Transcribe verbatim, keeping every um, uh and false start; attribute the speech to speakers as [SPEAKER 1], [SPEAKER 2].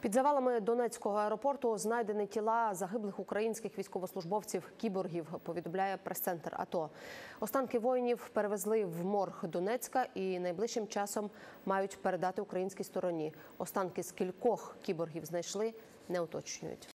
[SPEAKER 1] Під завалами Донецького аеропорту знайдені тіла загиблих українських військовослужбовців-кіборгів, повідомляє прес-центр АТО. Останки воїнів перевезли в морг Донецька і найближчим часом мають передати українській стороні. Останки з кількох кіборгів знайшли, не уточнюють.